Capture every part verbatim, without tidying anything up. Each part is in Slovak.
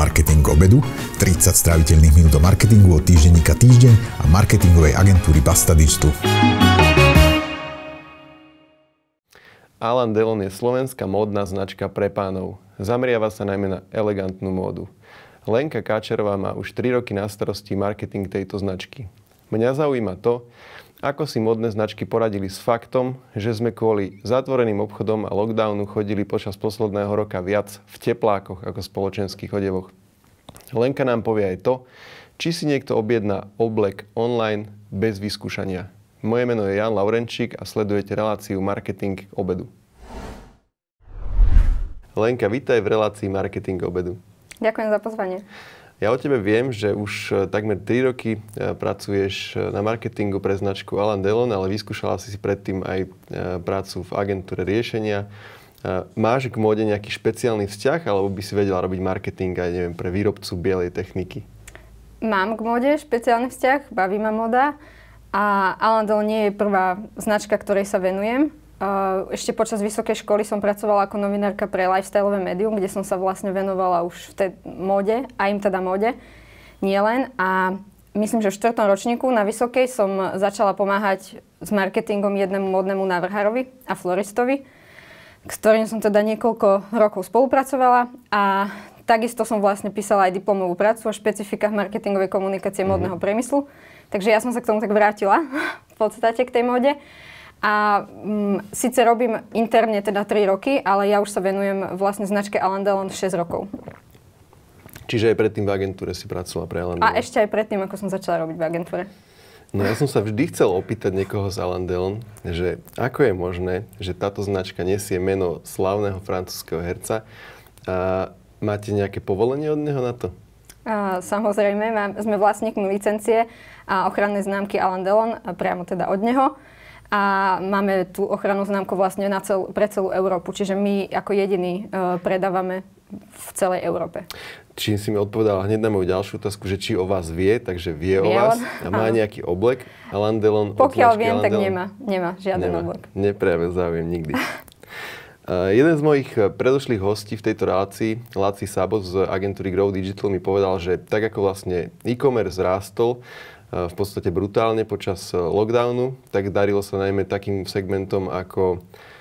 Marketing obedu, tridsať stráviteľných minút o marketingu od týždenníka Týždeň a marketingovej agentúry Basta Digital. Alain Delon je slovenská módna značka pre pánov. Zameriava sa najmä na elegantnú módu. Lenka Káčerová má už tri roky na starosti marketing tejto značky. Mňa zaujíma to, ako si módne značky poradili s faktom, že sme kvôli zatvoreným obchodom a lockdownu chodili počas posledného roka viac v teplákoch ako v spoločenských odevoch. Lenka nám povie aj to, či si niekto objedná oblek online bez vyskúšania. Moje meno je Jan Laurenčík a sledujete reláciu Marketing obedu. Lenka, vítaj v relácii Marketing obedu. Ďakujem za pozvanie. Ja o tebe viem, že už takmer tri roky pracuješ na marketingu pre značku Alain Delon, ale vyskúšala si si predtým aj prácu v agentúre riešenia. Máš k móde nejaký špeciálny vzťah, alebo by si vedela robiť marketing aj neviem, pre výrobcu bielej techniky? Mám k móde špeciálny vzťah, baví ma moda a Alain Delon nie je prvá značka, ktorej sa venujem. Ešte počas vysokej školy som pracovala ako novinárka pre lifestyleové médium, kde som sa vlastne venovala už v tej móde, a im teda móde, nielen. A myslím, že v štvrtom ročníku na vysokej som začala pomáhať s marketingom jednému módnemu návrhárovi a floristovi, s ktorým som teda niekoľko rokov spolupracovala a takisto som vlastne písala aj diplomovú prácu o špecifikách marketingovej komunikácie mm-hmm. módneho priemyslu. Takže ja som sa k tomu tak vrátila v podstate k tej móde. A um, síce robím interne teda tri roky, ale ja už sa venujem vlastne značke Alain Delon šesť rokov. Čiže aj predtým v agentúre si pracovala pre Alain Delon? A ešte aj predtým, ako som začala robiť v agentúre. No ja som sa vždy chcel opýtať niekoho z Alain Delon, že ako je možné, že táto značka nesie meno slávneho francúzskeho herca. A máte nejaké povolenie od neho na to? A, samozrejme, mám, sme vlastníkmi licencie a ochrannej známky Alain Delon, priamo teda od neho. A máme tú ochrannú známku vlastne na cel, pre celú Európu, čiže my ako jediní e, predávame v celej Európe. Čím si mi odpovedala hneď na moju ďalšiu otázku, že či o vás vie, takže vie, vie o vás a má áno. nejaký oblek Alain Delon? Pokiaľ viem, tak nemá, nemá žiaden nemá. oblek. Neprejavil záujem nikdy. uh, jeden z mojich predošlých hostí v tejto relácii, Laci Sabo z agentúry Grow Digital, mi povedal, že tak ako vlastne e-commerce rástol v podstate brutálne počas lockdownu, tak darilo sa najmä takým segmentom ako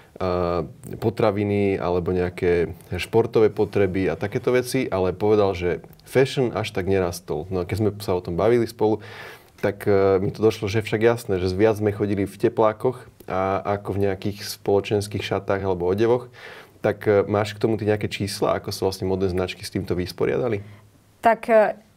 potraviny alebo nejaké športové potreby a takéto veci, ale povedal, že fashion až tak nerastol. No a keď sme sa o tom bavili spolu, tak mi to došlo, že však jasné, že viac sme chodili v teplákoch a ako v nejakých spoločenských šatách alebo odevoch. Tak máš k tomu ty nejaké čísla, ako sa vlastne modné značky s týmto vysporiadali? Tak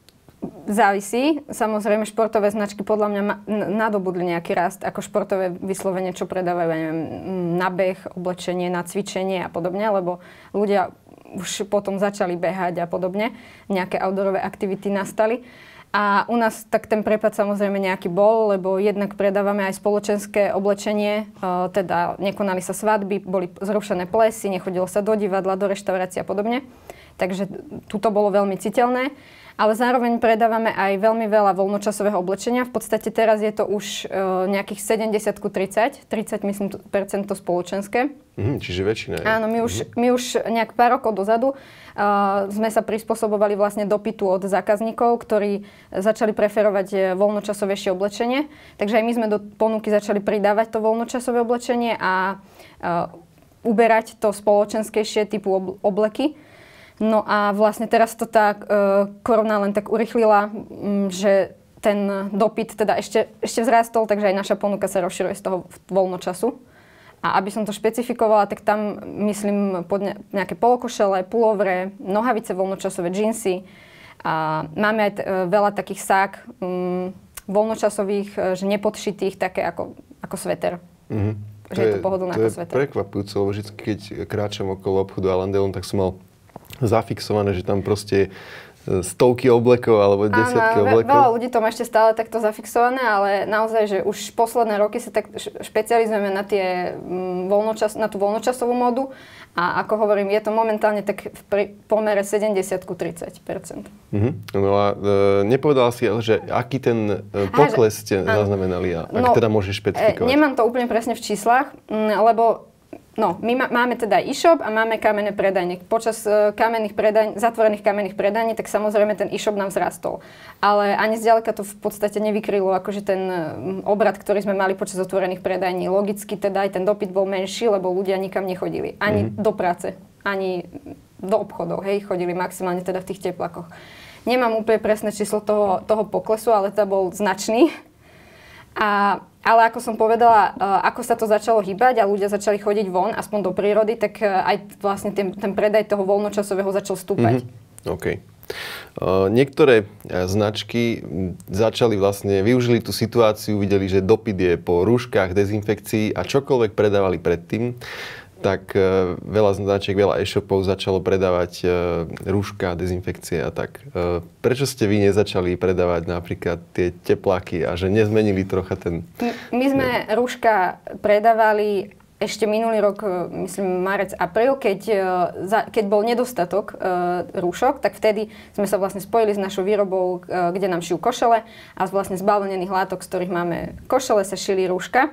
závisí. Samozrejme, športové značky podľa mňa ma- nadobudli nejaký rast, ako športové vyslovene, čo predávajú, neviem, na beh, oblečenie, na cvičenie a podobne, lebo ľudia už potom začali behať a podobne. Nejaké outdoorové aktivity nastali. A u nás tak ten prepad samozrejme nejaký bol, lebo jednak predávame aj spoločenské oblečenie, teda nekonali sa svadby, boli zrušené plesy, nechodilo sa do divadla, do reštaurácie a podobne. Takže tu to bolo veľmi citeľné. Ale zároveň predávame aj veľmi veľa voľnočasového oblečenia. V podstate teraz je to už e, nejakých sedemdesiat ku tridsať. tridsať, myslím, percent to spoločenské. Mm, čiže väčšina. Je. Áno, my už, my už nejak pár rokov dozadu uh, sme sa prispôsobovali vlastne dopytu od zákazníkov, ktorí začali preferovať voľnočasovejšie oblečenie. Takže aj my sme do ponuky začali pridávať to voľnočasové oblečenie a uh, uberať to spoločenskejšie typu ob- obleky. No a vlastne teraz to tá e, korona len tak urychlila, m, že ten dopyt teda ešte, ešte vzrástol, takže aj naša ponuka sa rozširuje z toho voľnočasu. A aby som to špecifikovala, tak tam myslím pod ne, nejaké polokošele, pulovre, nohavice voľnočasové, džínsy. A máme aj t- veľa takých sák m, voľnočasových, že nepodšitých, také ako, ako sveter. Mm-hmm. Že to je, je to pohodlné ako sveter. To je prekvapujúce, lebo vždy, keď kráčam okolo obchodu Alain Delon, tak som mal zafixované, že tam proste stovky oblekov alebo desiatky Áno, oblekov. Veľa ľudí to má ešte stále takto zafixované, ale naozaj, že už posledné roky sa tak špecializujeme na, tie voľnočas, na tú voľnočasovú módu a ako hovorím, je to momentálne tak v pomere sedemdesiat ku tridsať percent. Uh-huh. No a e, nepovedala si, že aký ten e, pokles ste zaznamenali, a ak no, teda môžeš špecifikovať? E, nemám to úplne presne v číslach, m, lebo No, my ma- máme teda e-shop a máme kamenné predajne. Počas uh, kamenných predajní, zatvorených kamenných predajní, tak samozrejme ten e-shop nám vzrastol. Ale ani zďaleka to v podstate nevykrylo akože ten um, obrad, ktorý sme mali počas otvorených predajní. Logicky teda aj ten dopyt bol menší, lebo ľudia nikam nechodili. Ani mm-hmm. do práce, ani do obchodov, hej, chodili maximálne teda v tých teplakoch. Nemám úplne presné číslo toho, toho poklesu, ale to bol značný. A, ale ako som povedala, ako sa to začalo hýbať a ľudia začali chodiť von, aspoň do prírody, tak aj vlastne ten, ten predaj toho voľnočasového začal stúpať. Mm-hmm. OK. Uh, niektoré značky začali vlastne, využili tú situáciu, videli, že dopyt je po rúškach, dezinfekcii a čokoľvek predávali predtým, tak uh, veľa značiek, veľa e-shopov začalo predávať uh, rúška, dezinfekcie a tak. Uh, prečo ste vy nezačali predávať napríklad tie tepláky a že nezmenili trocha ten... My, my sme ne... rúška predávali ešte minulý rok, myslím marec, apríl, keď, uh, keď bol nedostatok uh, rúšok, tak vtedy sme sa vlastne spojili s našou výrobou, uh, kde nám šijú košele a vlastne z bavlnených látok, z ktorých máme košele, sa šili rúška.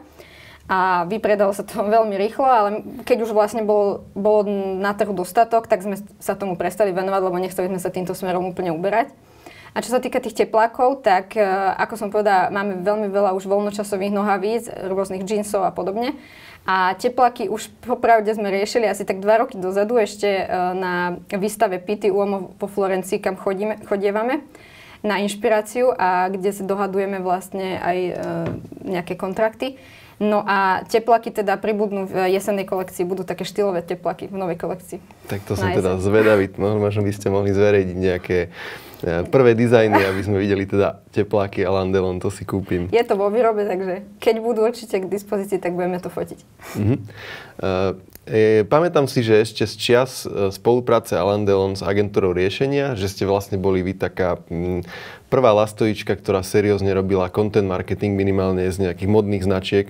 A vypredalo sa to veľmi rýchlo, ale keď už vlastne bolo, bolo na trhu dostatok, tak sme sa tomu prestali venovať, lebo nechceli sme sa týmto smerom úplne uberať. A čo sa týka tých teplákov, tak ako som povedala, máme veľmi veľa už voľnočasových nohavíc, rôznych džínsov a podobne. A tepláky už popravde sme riešili asi tak dva roky dozadu ešte na výstave pé té ú em vo Florencii, kam chodíme, chodievame na inšpiráciu a kde sa dohadujeme vlastne aj nejaké kontrakty. No a tepláky teda pribudnú v jesennej kolekcii, budú také štýlové tepláky v novej kolekcii. Tak to som teda zvedavý, možno by ste mohli zverejniť nejaké prvé dizajny, aby sme videli teda tepláky Alain Delon, to si kúpim. Je to vo výrobe, takže keď budú určite k dispozícii, tak budeme to fotiť. Uh-huh. Uh, e, pamätám si, že ešte z čias spolupráce Alain Delon s agentúrou riešenia, že ste vlastne boli vy taká m, prvá lastovička, ktorá seriózne robila content marketing minimálne z nejakých modných značiek.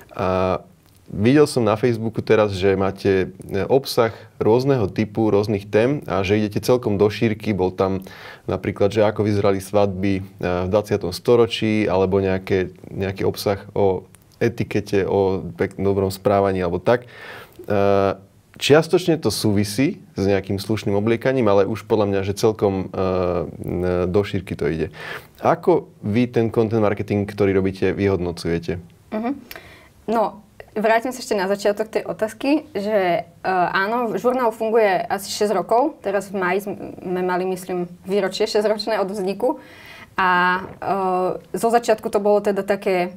A videl som na Facebooku teraz, že máte obsah rôzneho typu, rôznych tém a že idete celkom do šírky. Bol tam napríklad, že ako vyzerali svadby v dvadsiatom storočí alebo nejaké, nejaký obsah o etikete, o peknom, dobrom správaní alebo tak. Čiastočne to súvisí s nejakým slušným obliekaním, ale už podľa mňa, že celkom do šírky to ide. Ako vy ten content marketing, ktorý robíte, vyhodnocujete? Uh-huh. No, vrátim sa ešte na začiatok tej otázky, že uh, áno, žurnál funguje asi šesť rokov. Teraz v máji sme mali, myslím, výročie šesťročné od vzniku. A uh, zo začiatku to bolo teda také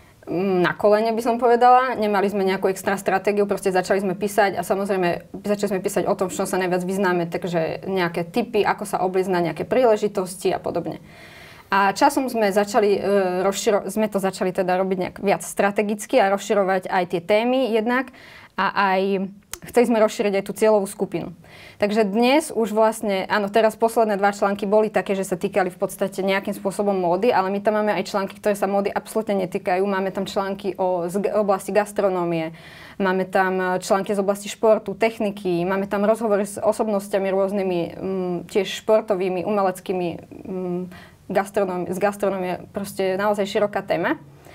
na kolene, by som povedala. Nemali sme nejakú extra stratégiu, proste začali sme písať a samozrejme začali sme písať o tom, v čom sa najviac vyznáme, takže nejaké tipy, ako sa obliecť na nejaké príležitosti a podobne. A časom sme začali, e, rozširo- sme to začali teda robiť nejak viac strategicky a rozširovať aj tie témy jednak a aj chceli sme rozšíriť aj tú cieľovú skupinu. Takže dnes už vlastne, áno, teraz posledné dva články boli také, že sa týkali v podstate nejakým spôsobom módy, ale my tam máme aj články, ktoré sa módy absolútne netýkajú. Máme tam články o z oblasti gastronómie, máme tam články z oblasti športu, techniky, máme tam rozhovory s osobnostiami rôznymi, m, tiež športovými, umeleckými, m, Gastronomie, z gastronómie, proste naozaj široká téma.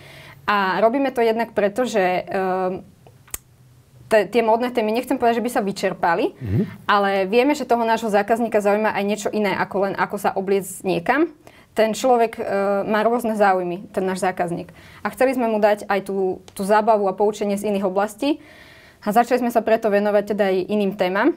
A robíme to jednak preto, že uh, t- tie módne témy, nechcem povedať, že by sa vyčerpali, mm-hmm. ale vieme, že toho nášho zákazníka zaujíma aj niečo iné, ako len ako sa obliecť niekam. Ten človek uh, má rôzne záujmy, ten náš zákazník. A chceli sme mu dať aj tú, tú zábavu a poučenie z iných oblastí. A začali sme sa preto venovať teda aj iným témam.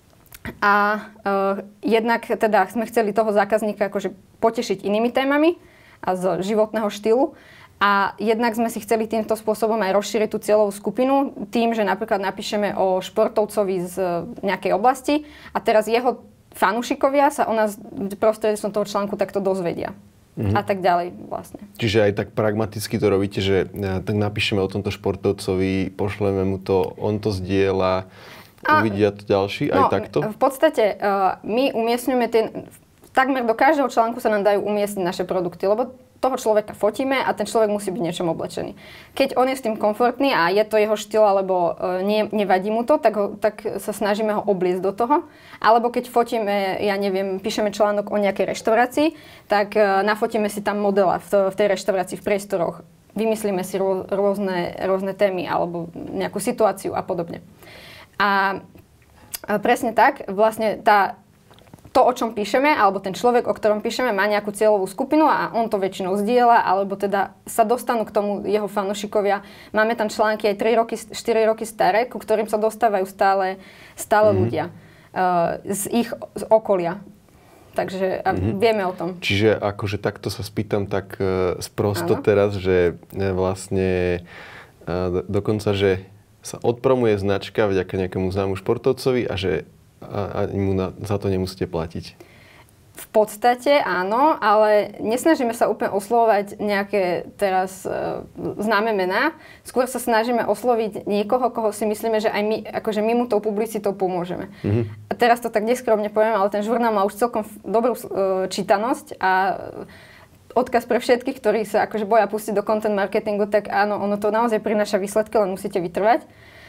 A uh, jednak teda sme chceli toho zákazníka akože potešiť inými témami a z životného štýlu. A jednak sme si chceli týmto spôsobom aj rozšíriť tú cieľovú skupinu tým, že napríklad napíšeme o športovcovi z nejakej oblasti a teraz jeho fanúšikovia sa o nás prostredníctvom toho článku takto dozvedia. Mhm. A tak ďalej vlastne. Čiže aj tak pragmaticky to robíte, že tak napíšeme o tomto športovcovi, pošleme mu to, on to zdieľa, a, uvidia to ďalší, no, aj takto? V podstate uh, my umiestňujeme tie, takmer do každého článku sa nám dajú umiestniť naše produkty, lebo toho človeka fotíme a ten človek musí byť niečom oblečený. Keď on je s tým komfortný a je to jeho štýl, alebo uh, nie, nevadí mu to, tak, ho, tak sa snažíme ho obliecť do toho. Alebo keď fotíme, ja neviem, píšeme článok o nejakej reštaurácii, tak uh, nafotíme si tam modela v, v tej reštaurácii, v priestoroch. Vymyslíme si rô, rôzne, rôzne témy alebo nejakú situáciu a podobne. A presne tak, vlastne tá, to, o čom píšeme, alebo ten človek, o ktorom píšeme, má nejakú cieľovú skupinu a on to väčšinou zdieľa, alebo teda sa dostanú k tomu jeho fanúšikovia. Máme tam články aj tri roky, štyri roky staré, ku ktorým sa dostávajú stále, stále mm. ľudia uh, z ich z okolia. Takže mm-hmm. vieme o tom. Čiže akože takto sa spýtam tak uh, sprosto ano. Teraz, že vlastne uh, dokonca, že sa odpromuje značka vďaka nejakému známu športovcovi a že a, a mu na, za to nemusíte platiť. V podstate áno, ale nesnažíme sa úplne oslovovať nejaké teraz uh, známe mená. Skôr sa snažíme osloviť niekoho, koho si myslíme, že aj my, akože my mu tou publicitou pomôžeme. Mm-hmm. A teraz to tak neskromne poviem, ale ten žurnál má už celkom dobrú uh, čítanosť a odkaz pre všetkých, ktorí sa akože boja pustiť do content marketingu, tak áno, ono to naozaj prináša výsledky, len musíte vytrvať.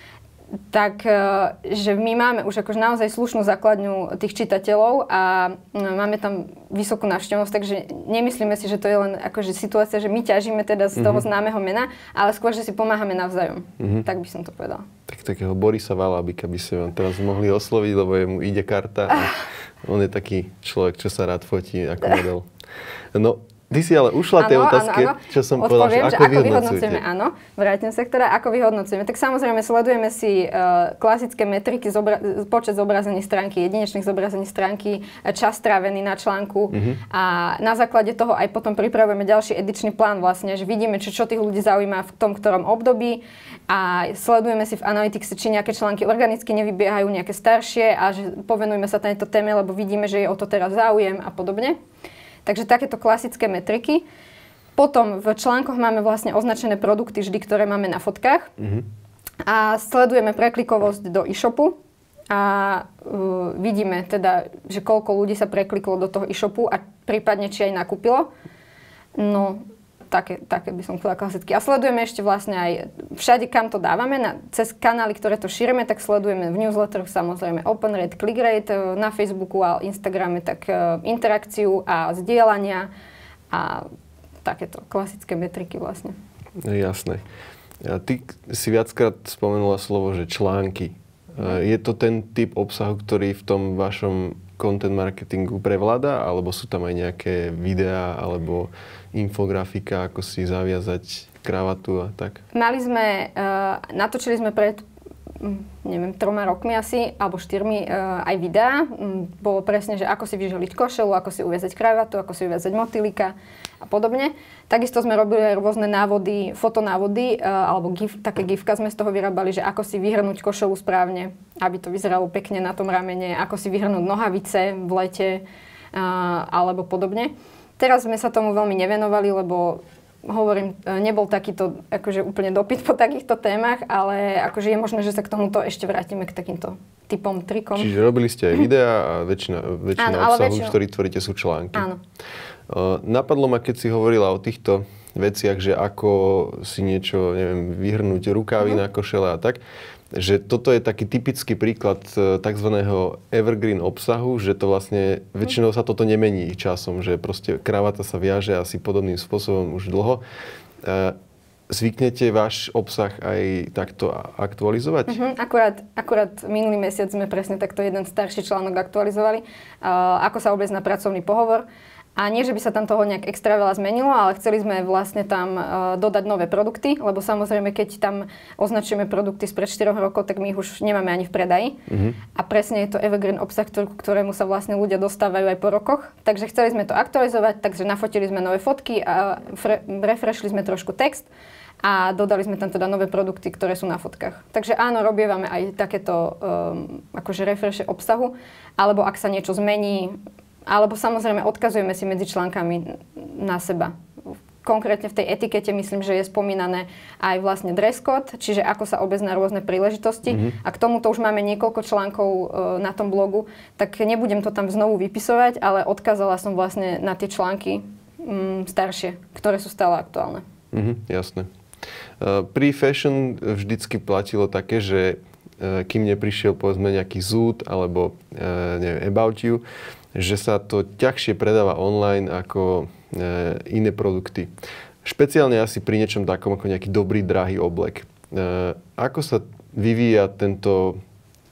Tak, že my máme už akože naozaj slušnú základňu tých čitateľov a máme tam vysokú návštevnosť, takže nemyslíme si, že to je len akože situácia, že my ťažíme teda z toho mm-hmm. známeho mena, ale skôr, že si pomáhame navzájom. Mm-hmm. Tak by som to povedala. Tak takého Borisa Valábika by ste vám teraz mohli osloviť, lebo jemu ide karta a on je taký človek, čo sa rád fotí ako model. No, ty si ale ušla tej otázke, áno, áno. Čo som povedal, že ako, ako vyhodnocujeme. Áno, vrátim sa k teda, ako vyhodnocujeme. Tak samozrejme sledujeme si uh, klasické metriky, zobra- počet zobrazení stránky, jedinečných zobrazení stránky, čas strávený na článku uh-huh. a na základe toho aj potom pripravujeme ďalší edičný plán vlastne, že vidíme, čo, čo tých ľudí zaujíma v tom, ktorom období a sledujeme si v Analytics, či nejaké články organicky nevybiehajú, nejaké staršie a že povenujeme sa tejto téme, lebo vidíme, že je o to teraz záujem a podobne. Takže takéto klasické metriky. Potom v článkoch máme vlastne označené produkty vždy, ktoré máme na fotkách. Mm-hmm. A sledujeme preklikovosť do e-shopu. A uh, vidíme teda, že koľko ľudí sa prekliklo do toho e-shopu a prípadne či aj nakúpilo. No, také, také by som povedala klasicky. A sledujeme ešte vlastne aj všade, kam to dávame, na, cez kanály, ktoré to šírime, tak sledujeme v newsletteroch samozrejme open rate, click rate, na Facebooku a Instagrame tak interakciu a zdieľania a takéto klasické metriky vlastne. Jasné. A ty si viackrát spomenula slovo, že články. Mm. Je to ten typ obsahu, ktorý v tom vašom content marketingu prevláda, alebo sú tam aj nejaké videá, alebo infografika, ako si zaviazať kravatu a tak? Mali sme, uh, natočili sme pred, neviem, troma rokmi asi, alebo štyrmi uh, aj videá. Um, bolo presne, že ako si vyželiť košelu, ako si uviazať kravatu, ako si uviazať motýlika a podobne. Takisto sme robili aj rôzne návody, fotonávody, uh, alebo gif, také gifka sme z toho vyrábali, že ako si vyhrnúť košelu správne, aby to vyzeralo pekne na tom ramene, ako si vyhrnúť nohavice v lete, uh, alebo podobne. Teraz sme sa tomu veľmi nevenovali, lebo hovorím, nebol takýto akože úplne dopyt po takýchto témach, ale akože je možné, že sa k tomuto ešte vrátime k takýmto typom, trikom. Čiže robili ste aj videá a väčšina, väčšina Áno, obsahu, väčšinu... ktorý tvoríte, sú články. Áno. Uh, napadlo ma, keď si hovorila o týchto veciach, že ako si niečo, neviem, vyhrnúť rukávy uh-huh. na košele a tak, že toto je taký typický príklad tzv. Evergreen obsahu, že to vlastne, väčšinou sa toto nemení časom, že proste kravata sa viaže asi podobným spôsobom už dlho. Zvyknete váš obsah aj takto aktualizovať? Uh-huh. Akurát, akurát minulý mesiac sme presne takto jeden starší článok aktualizovali. Uh, ako sa obliecť na pracovný pohovor. A nie, že by sa tam toho nejak extra veľa zmenilo, ale chceli sme vlastne tam uh, dodať nové produkty, lebo samozrejme, keď tam označujeme produkty spred štyroch rokov, tak my ich už nemáme ani v predaji. Uh-huh. A presne je to evergreen obsah, ktorý, ktorému sa vlastne ľudia dostávajú aj po rokoch. Takže chceli sme to aktualizovať, takže nafotili sme nové fotky a fre- refreshli sme trošku text a dodali sme tam teda nové produkty, ktoré sú na fotkách. Takže áno, robievame aj takéto um, akože refreshe obsahu, alebo ak sa niečo zmení, alebo samozrejme odkazujeme si medzi článkami na seba. Konkrétne v tej etikete myslím, že je spomínané aj vlastne dress code, čiže ako sa obliecť na rôzne príležitosti. Mm-hmm. A k tomuto už máme niekoľko článkov e, na tom blogu, tak nebudem to tam znovu vypisovať, ale odkázala som vlastne na tie články mm, staršie, ktoré sú stále aktuálne. Mm-hmm, jasné. Uh, pri fashion vždycky platilo také, že uh, kým neprišiel povedzme nejaký Zoot alebo uh, neviem, About You, že sa to ťažšie predáva online ako e, iné produkty. Špeciálne asi pri niečom takom ako nejaký dobrý, drahý oblek. E, ako sa vyvíja tento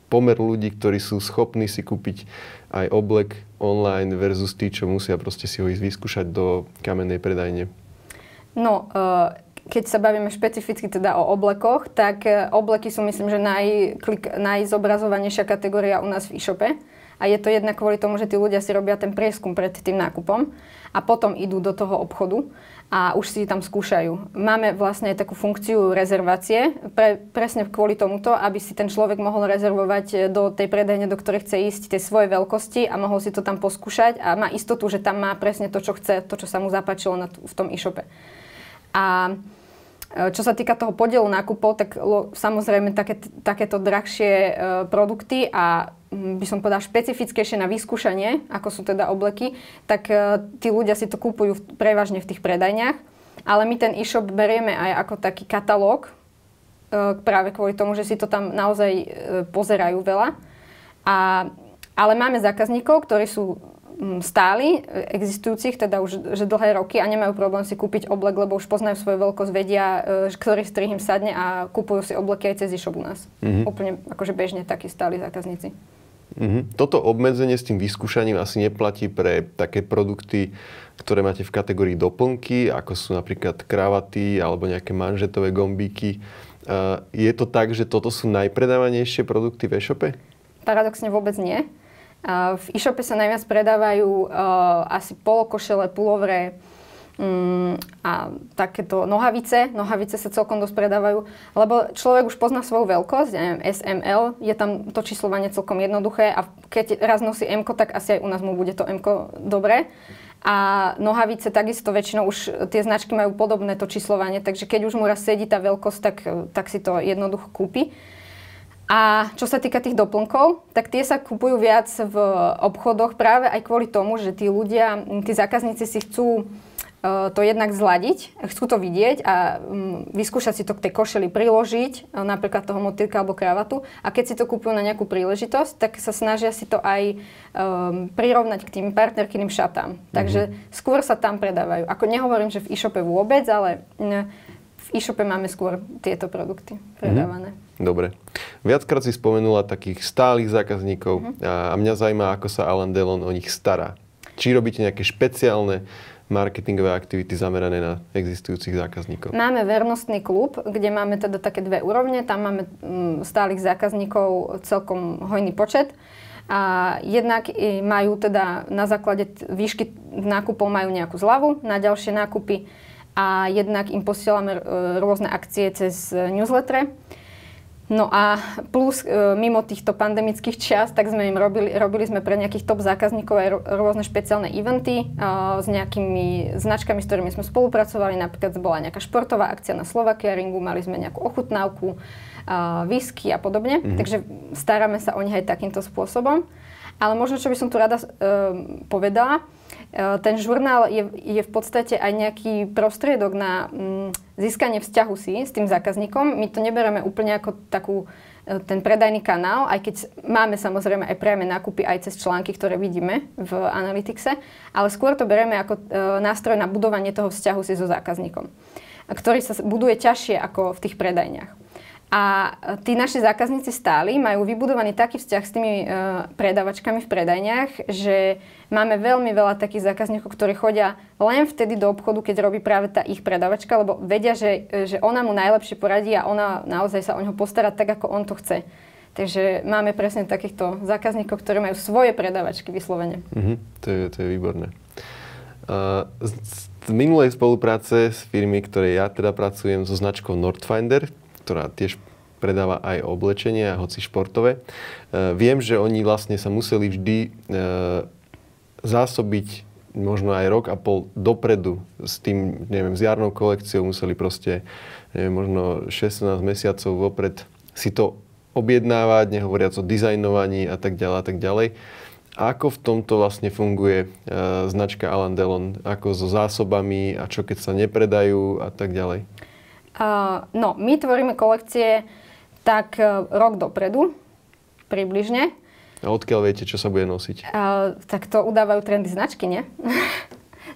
pomer ľudí, ktorí sú schopní si kúpiť aj oblek online versus tí, čo musia proste si ho ísť vyskúšať do kamennej predajne? No, uh, keď sa bavíme špecificky teda o oblekoch, tak uh, obleky sú myslím, že naj, klik, najzobrazovanejšia kategória u nás v e-shope. A je to jednak kvôli tomu, že tí ľudia si robia ten prieskum pred tým nákupom a potom idú do toho obchodu a už si tam skúšajú. Máme vlastne takú funkciu rezervácie, pre, presne kvôli tomuto, aby si ten človek mohol rezervovať do tej predajne, do ktorej chce ísť, tie svoje veľkosti a mohol si to tam poskúšať a má istotu, že tam má presne to, čo chce, to, čo sa mu zapáčilo na, v tom e-shope. A čo sa týka toho podielu nákupov, tak lo, samozrejme také, takéto drahšie e, produkty a by som povedala špecifickejšie na vyskúšanie, ako sú teda obleky, tak e, tí ľudia si to kúpujú prevažne v tých predajniach. Ale my ten e-shop berieme aj ako taký katalóg, e, práve kvôli tomu, že si to tam naozaj e, pozerajú veľa. A, ale máme zákazníkov, ktorí sú stáli, existujúcich, teda už že dlhé roky a nemajú problém si kúpiť oblek, lebo už poznajú svoju veľkosť, vedia, ktorý strih im sadne a kúpujú si obleky aj cez e-shop u nás. Mm-hmm. Úplne akože bežne takí stáli zákazníci. Mm-hmm. Toto obmedzenie s tým vyskúšaním asi neplatí pre také produkty, ktoré máte v kategórii doplnky, ako sú napríklad kravaty alebo nejaké manžetové gombíky. Uh, je to tak, že toto sú najpredávanejšie produkty v e-shope? Paradoxne vôbec nie. Uh, v e-shope sa najviac predávajú uh, asi polokošele, pulovre um, a takéto nohavice. Nohavice sa celkom dosť predávajú, lebo človek už pozná svoju veľkosť, ja neviem, es em el, je tam to číslovanie celkom jednoduché a keď raz nosí M-ko, tak asi aj u nás mu bude to M-ko dobré. A nohavice takisto väčšinou už tie značky majú podobné to číslovanie, takže keď už mu raz sedí tá veľkosť, tak, tak si to jednoducho kúpi. A čo sa týka tých doplnkov, tak tie sa kupujú viac v obchodoch práve aj kvôli tomu, že tí ľudia, tí zákazníci si chcú uh, to jednak zladiť, chcú to vidieť a um, vyskúšať si to k tej košeli priložiť, uh, napríklad toho motýlka alebo kravatu. A keď si to kupujú na nejakú príležitosť, tak sa snažia si to aj um, prirovnať k tým partnerkyným šatám. Mm-hmm. Takže skôr sa tam predávajú. Ako nehovorím, že v e-shope vôbec, ale uh, v e-shope máme skôr tieto produkty predávané. Mm-hmm. Dobre. Viackrát si spomenula takých stálych zákazníkov uh-huh. a mňa zaujíma, ako sa Alain Delon o nich stará. Či robíte nejaké špeciálne marketingové aktivity zamerané na existujúcich zákazníkov? Máme vernostný klub, kde máme teda také dve úrovne. Tam máme mm, stálych zákazníkov celkom hojný počet. A jednak majú teda na základe výšky nákupov majú nejakú zľavu na ďalšie nákupy a jednak im posielame rôzne akcie cez newsletter. No a plus e, mimo týchto pandemických čias, tak sme im robili, robili sme pre nejakých top zákazníkov aj rôzne špeciálne eventy e, s nejakými značkami, s ktorými sme spolupracovali. Napríklad bola nejaká športová akcia na Slovakiaringu, mali sme nejakú ochutnávku, e, whisky a podobne. Mm-hmm. Takže staráme sa o nich aj takýmto spôsobom. Ale možno, čo by som tu rada e, povedala, ten žurnál je, je v podstate aj nejaký prostriedok na mm, získanie vzťahu si s tým zákazníkom. My to nebereme úplne ako takú, ten predajný kanál, aj keď máme samozrejme aj priame nákupy aj cez články, ktoré vidíme v Analyticse, ale skôr to bereme ako e, nástroj na budovanie toho vzťahu si so zákazníkom, ktorý sa buduje ťažšie ako v tých predajniach. A tí naši zákazníci stáli majú vybudovaný taký vzťah s tými e, predávačkami v predajniach, že máme veľmi veľa takých zákazníkov, ktorí chodia len vtedy do obchodu, keď robí práve tá ich predávačka, lebo vedia, že, že ona mu najlepšie poradí a ona naozaj sa o neho postará tak, ako on to chce. Takže máme presne takýchto zákazníkov, ktorí majú svoje predávačky vyslovene. Mm-hmm. To je, to je výborné. Uh, z, z minulej spolupráce s firmy, ktorej ja teda pracujem, so značkou Nordfinder, ktorá tiež predáva aj oblečenie, hoci športové. E, viem, že oni vlastne sa museli vždy e, zásobiť možno aj rok a pol dopredu s tým, neviem, s jarnou kolekciou museli proste, neviem, možno šestnásť mesiacov vopred si to objednávať, nehovoriac o dizajnovaní a tak ďalej a tak ďalej. Ako v tomto vlastne funguje e, značka Alain Delon? Ako so zásobami a čo keď sa nepredajú a tak ďalej? Uh, no, my tvoríme kolekcie tak uh, rok dopredu, približne. A odkiaľ viete, čo sa bude nosiť? Uh, tak to udávajú trendy značky, nie?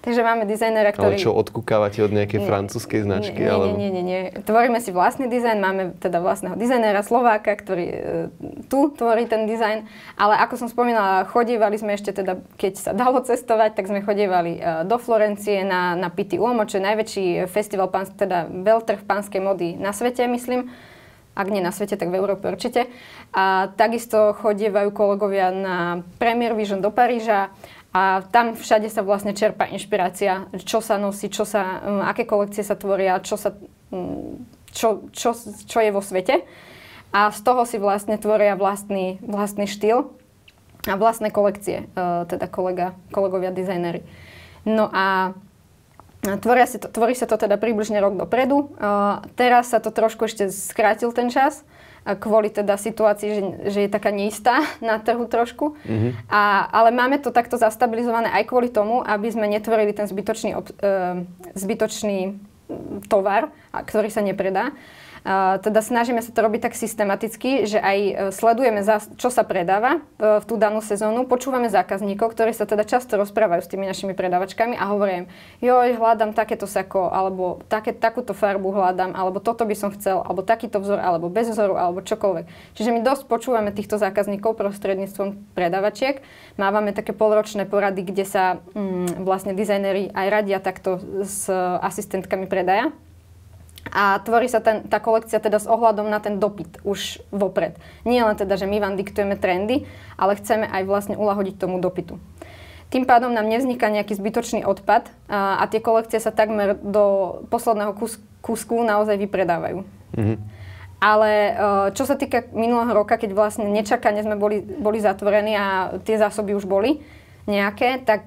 Takže máme dizajnera, ktorý... Ale čo, odkúkávate od nejakej nie, francúzskej značky? Nie, alebo... nie, nie, nie, nie. Tvoríme si vlastný dizajn, máme teda vlastného dizajnera Slováka, ktorý e, tu tvorí ten dizajn. Ale ako som spomínala, chodívali sme ešte teda, keď sa dalo cestovať, tak sme chodívali e, do Florencie na, na Pitti Uomo, čo je najväčší festival, pán, teda veľtrh pánskej mody na svete, myslím. Ak nie na svete, tak v Európe určite. A takisto chodievajú kolegovia na Premier Vision do Paríža. A tam všade sa vlastne čerpá inšpirácia, čo sa nosí, čo sa, um, aké kolekcie sa tvoria, čo, sa, um, čo, čo, čo je vo svete. A z toho si vlastne tvoria vlastný, vlastný štýl a vlastné kolekcie, uh, teda kolega, kolegovia dizajneri. No a tvoria si to, tvorí sa to teda približne rok dopredu. Uh, teraz sa to trošku ešte skrátil ten čas, kvôli teda situácii, že, že je taká neistá na trhu trošku. Mm-hmm. A, ale máme to takto zastabilizované aj kvôli tomu, aby sme netvorili ten zbytočný, ob, e, zbytočný tovar, ktorý sa nepredá. Uh, teda snažíme sa to robiť tak systematicky, že aj sledujeme, za, čo sa predáva uh, v tú danú sezónu, počúvame zákazníkov, ktorí sa teda často rozprávajú s tými našimi predávačkami a hovoria im, joj, hľadám takéto sako, alebo také, takúto farbu hľadám, alebo toto by som chcel, alebo takýto vzor, alebo bez vzoru, alebo čokoľvek. Čiže my dosť počúvame týchto zákazníkov prostredníctvom predávačiek. Mávame také polročné porady, kde sa mm, vlastne dizajneri aj radia takto s asistentkami predaja. A tvorí sa ten, tá kolekcia teda s ohľadom na ten dopyt už vopred. Nie len teda, že my vám diktujeme trendy, ale chceme aj vlastne uľahodiť tomu dopytu. Tým pádom nám nevzniká nejaký zbytočný odpad a, a tie kolekcie sa takmer do posledného kus, kúsku naozaj vypredávajú. Mm-hmm. Ale čo sa týka minulého roka, keď vlastne nečakane sme boli, boli zatvorení a tie zásoby už boli nejaké, tak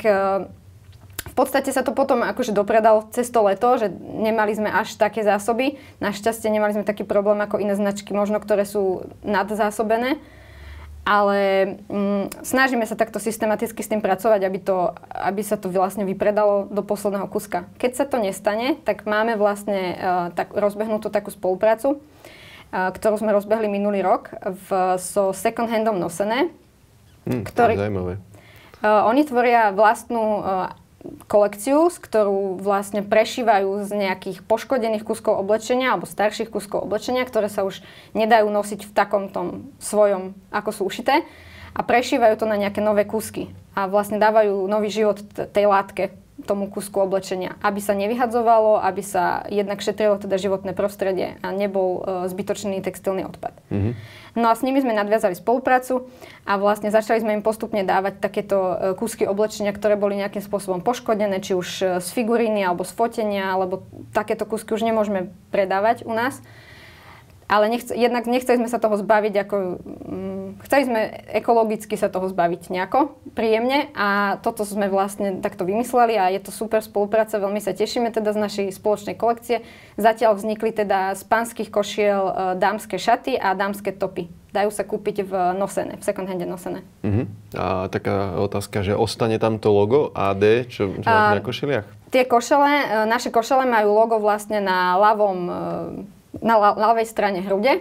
v podstate sa to potom akože dopredalo cez to leto, že nemali sme až také zásoby. Našťastie nemali sme taký problém ako iné značky, možno ktoré sú nadzásobené. Ale mm, snažíme sa takto systematicky s tým pracovať, aby, to, aby sa to vlastne vypredalo do posledného kuska. Keď sa to nestane, tak máme vlastne uh, tak, rozbehnutú takú spoluprácu, uh, ktorú sme rozbehli minulý rok v, so Second Handom Nosené. Hmm, ktorý, zaujímavé. Uh, oni tvoria vlastnú uh, kolekciu, z ktorú vlastne prešívajú z nejakých poškodených kuskov oblečenia alebo starších kuskov oblečenia, ktoré sa už nedajú nosiť v takom tom svojom, ako sú ušité, a prešívajú to na nejaké nové kusky a vlastne dávajú nový život t- tej látke, tomu kusku oblečenia, aby sa nevyhadzovalo, aby sa jednak šetrilo teda životné prostredie a nebol e, zbytočný textilný odpad. Mm-hmm. No a s nimi sme nadviazali spoluprácu a vlastne začali sme im postupne dávať takéto e, kúsky oblečenia, ktoré boli nejakým spôsobom poškodené, či už z figuríny alebo z fotenia, alebo takéto kúsky už nemôžeme predávať u nás. Ale nechce, jednak nechceli sme sa toho zbaviť ako... Mm, chceli sme ekologicky sa toho zbaviť nejako, príjemne, a toto sme vlastne takto vymysleli a je to super spolupráca, veľmi sa tešíme teda z našej spoločnej kolekcie. Zatiaľ vznikli teda z pánskych košiel e, dámske šaty a dámske topy. Dajú sa kúpiť v Nosené, v second hande Nosené. Uh-huh. A taká otázka, že ostane tam to logo á dé, čo, čo máte na košeliach? Tie košele, naše košele majú logo vlastne na ľavom... E, na ľavej strane hrude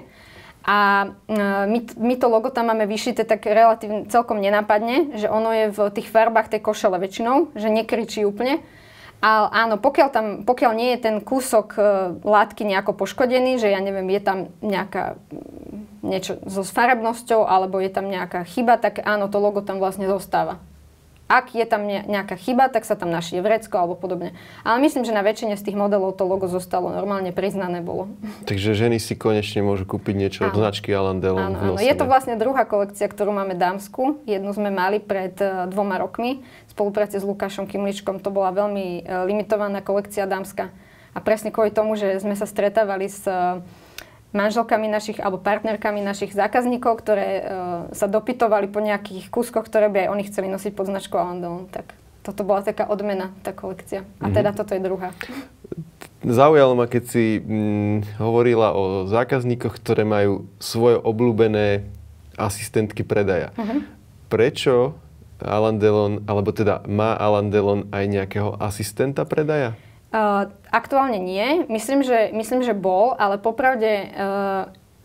a my, my to logo tam máme vyšité tak relatívne celkom nenápadne, že ono je v tých farbách tej košele väčšinou, že nekričí úplne. A áno, pokiaľ, tam, pokiaľ nie je ten kúsok látky nejako poškodený, že ja neviem, je tam nejaká niečo so farebnosťou alebo je tam nejaká chyba, tak áno, to logo tam vlastne zostáva. Ak je tam nejaká chyba, tak sa tam našie vrecko alebo podobne. Ale myslím, že na väčšine z tých modelov to logo zostalo normálne priznané bolo. Takže ženy si konečne môžu kúpiť niečo od značky Alain Delon v Nosené. Je to vlastne druhá kolekcia, ktorú máme dámsku. Jednu sme mali pred uh, dvoma rokmi v spolupráci s Lukášom Kimličkom. To bola veľmi uh, limitovaná kolekcia dámska. A presne kvôli tomu, že sme sa stretávali s uh, manželkami našich alebo partnerkami našich zákazníkov, ktoré uh, sa dopytovali po nejakých kúskoch, ktoré by aj oni chceli nosiť pod značkou Alain Delon. Tak toto bola taká odmena, tá kolekcia. A teda mm-hmm. toto je druhá. Zaujalo ma, keď si mm, hovorila o zákazníkoch, ktoré majú svoje obľúbené asistentky predaja. Mm-hmm. Prečo Alain Delon, alebo teda má Alain Delon aj nejakého asistenta predaja? Uh, aktuálne nie. Myslím že, myslím, že bol, ale popravde uh,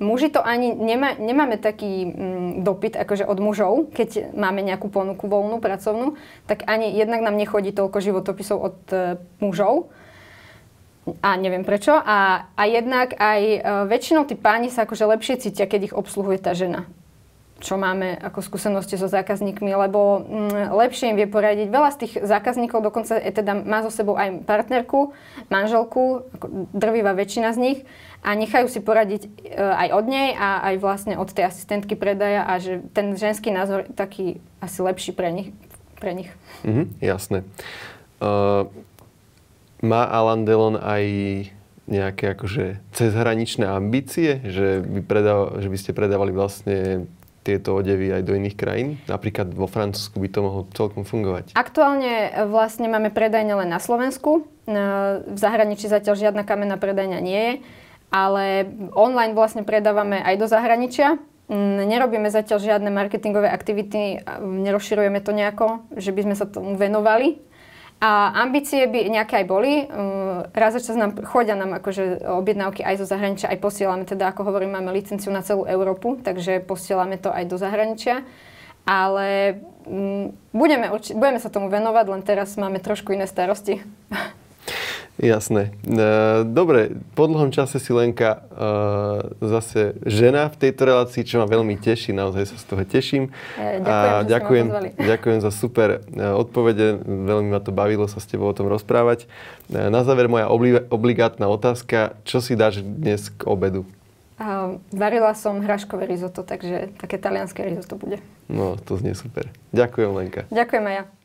muži to ani nemá, nemáme taký mm, dopyt akože od mužov, keď máme nejakú ponuku voľnú, pracovnú, tak ani jednak nám nechodí toľko životopisov od e, mužov. A neviem prečo. A, a jednak aj e, väčšinou tí páni sa akože lepšie cítia, keď ich obsluhuje tá žena. Čo máme ako skúsenosti so zákazníkmi, lebo mm, lepšie im vie poradiť. Veľa z tých zákazníkov dokonca teda má so sebou aj partnerku, manželku, drvivá väčšina z nich, a nechajú si poradiť e, aj od nej a aj vlastne od tej asistentky predaja, a že ten ženský názor je taký asi lepší pre nich. Pre nich. Mhm, jasné. Uh, má Alain Delon aj nejaké akože cezhraničné ambície, že by, predav, že by ste predávali vlastne tieto odevy aj do iných krajín? Napríklad vo Francúzsku by to mohlo celkom fungovať. Aktuálne vlastne máme predajne len na Slovensku. V zahraničí zatiaľ žiadna kamenná predajňa nie je, ale online vlastne predávame aj do zahraničia. Nerobíme zatiaľ žiadne marketingové aktivity, nerozširujeme to nejako, že by sme sa tomu venovali. A ambície by nejaké aj boli. Raz za čas nám chodia nám akože objednávky aj zo zahraničia, aj posielame, teda ako hovorím, máme licenciu na celú Európu, takže posielame to aj do zahraničia. Ale m, budeme, budeme sa tomu venovať, len teraz máme trošku iné starosti. Jasné. Dobre, po dlhom čase si Lenka zase žena v tejto relácii, čo ma veľmi teší, naozaj sa z toho teším. Ďakujem, a ďakujem, ďakujem za super odpovede, veľmi ma to bavilo sa s tebou o tom rozprávať. Na záver moja obli- obligátna otázka, čo si dáš dnes k obedu? Uh, varila som hráškové risotto, takže také talianské risotto bude. No, to znie super. Ďakujem, Lenka. Ďakujem aj ja.